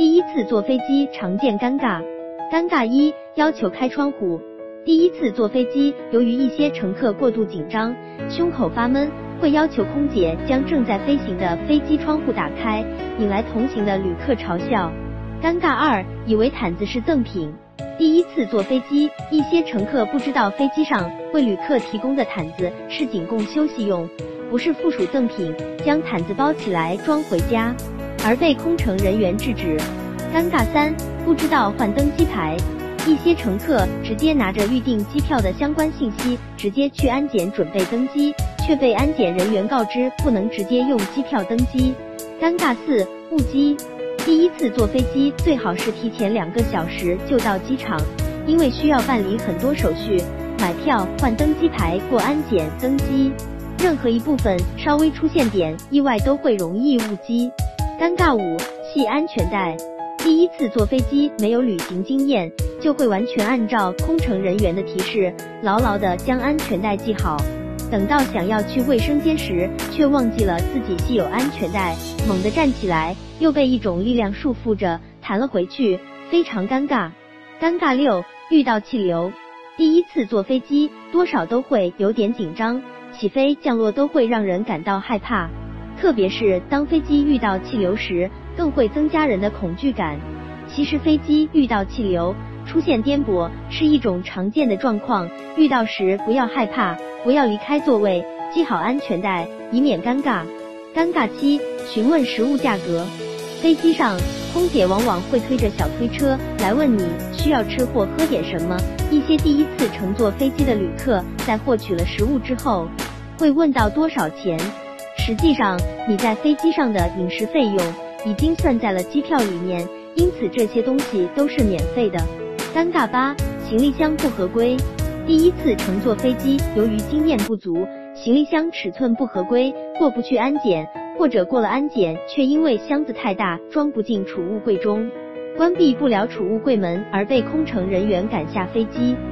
第一次坐飞机常见尴尬。尴尬一，要求开窗户。第一次坐飞机，由于一些乘客过度紧张，胸口发闷，会要求空姐将正在飞行的飞机窗户打开，引来同行的旅客嘲笑。尴尬二，以为毯子是赠品。第一次坐飞机，一些乘客不知道飞机上为旅客提供的毯子是仅供休息用，不是附属赠品，将毯子包起来装回家，而被空乘人员制止。尴尬三，不知道换登机牌。一些乘客直接拿着预订机票的相关信息，直接去安检准备登机，却被安检人员告知不能直接用机票登机。尴尬四，误机。第一次坐飞机最好是提前2个小时就到机场，因为需要办理很多手续，买票、换登机牌、过安检、登机，任何一部分稍微出现点意外都会容易误机。尴尬五，系安全带。第一次坐飞机没有旅行经验，就会完全按照空乘人员的提示，牢牢地将安全带系好。等到想要去卫生间时，却忘记了自己系有安全带，猛地站起来，又被一种力量束缚着，弹了回去，非常尴尬。尴尬六，遇到气流。第一次坐飞机，多少都会有点紧张，起飞降落都会让人感到害怕，特别是当飞机遇到气流时，更会增加人的恐惧感。其实飞机遇到气流，出现颠簸是一种常见的状况，遇到时不要害怕，不要离开座位，系好安全带，以免尴尬。尴尬七，询问食物价格。飞机上，空姐往往会推着小推车来问你需要吃或喝点什么。一些第一次乘坐飞机的旅客在获取了食物之后，会问到多少钱。实际上，你在飞机上的饮食费用已经算在了机票里面，因此这些东西都是免费的。尴尬八，行李箱不合规。第一次乘坐飞机，由于经验不足，行李箱尺寸不合规，过不去安检，或者过了安检，却因为箱子太大，装不进储物柜中，关闭不了储物柜门，而被空乘人员赶下飞机。